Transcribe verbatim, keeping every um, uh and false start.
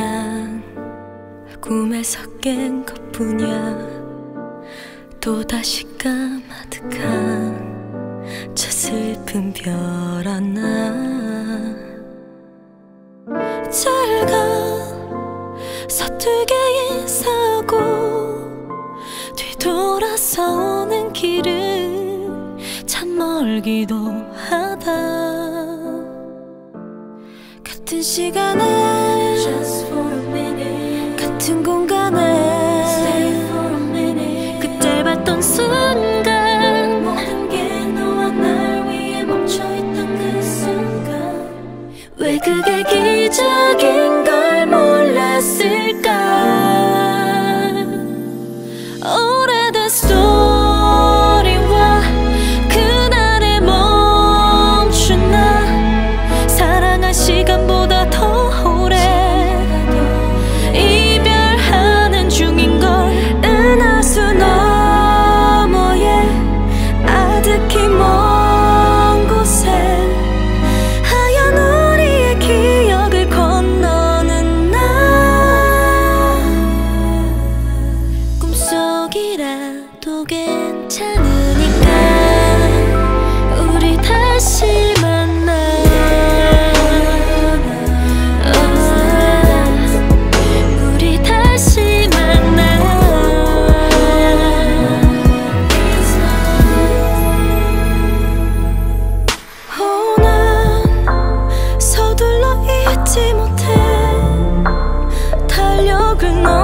난 꿈에서 깬 것뿐이야. 또다시 까마득한 저 슬픈 별 하나. 잘 가 서툴게 인사하고 뒤돌아서는 길은 참 멀기도 하다. 같은 시간에 Just for a minute. 같은 공간에 Stay for a minute. 그때 봤던 순간 모든 게 너와 날 위해 멈춰있던 그 순간 왜 그게 기적인 걸 몰랐을까. 오래된 스토리와 그날의 멈춘 나. 사랑한 시간보다 더 오래 이별하는 중인 걸. 은하수 너머에 아득히 먼 곳에 하얀 우리의 기억을 건너는 나. 꿈속이라도 괜찮으니까 우리 다시 만나. 우리 다시 만나. 어, 난 서둘러 잊지 못해 달력을 너